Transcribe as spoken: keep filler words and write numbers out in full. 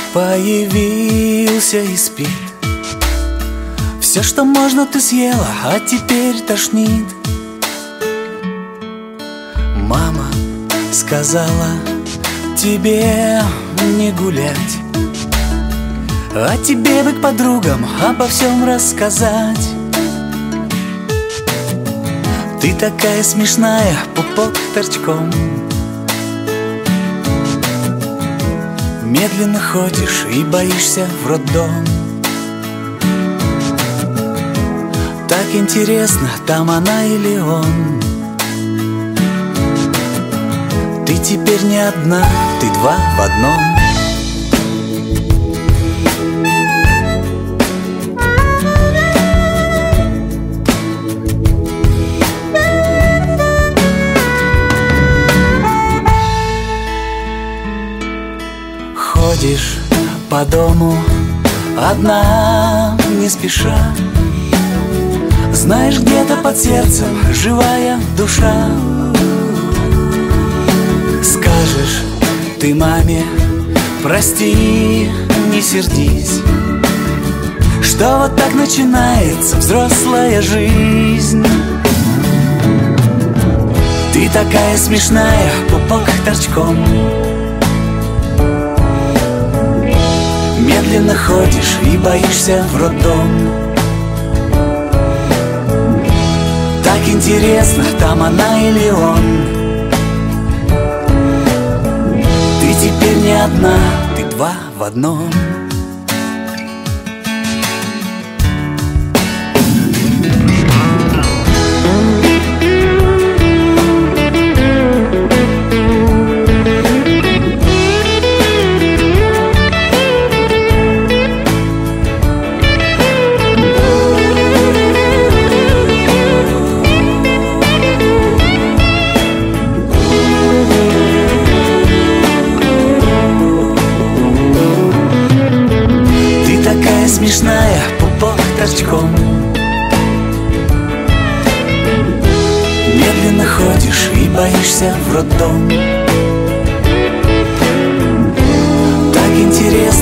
Появился и спит. Все, что можно, ты съела, а теперь тошнит. Мама сказала тебе не гулять, а тебе бы к подругам обо всем рассказать. Ты такая смешная, пупок торчком. Медленно ходишь и боишься в роддом. Так интересно, там она или он. Ты теперь не одна, ты два в одном. Ходишь по дому одна, не спеша. Знаешь, где-то под сердцем живая душа. Скажешь ты маме: прости, не сердись, что вот так начинается взрослая жизнь. Ты такая смешная, пупок торчком. Медленно ходишь и боишься в роддом. Так интересно, там она или он. Ты теперь не одна, ты два в одном. Смешная, пупок торчком. Медленно ходишь и боишься в роддом. Так интересно.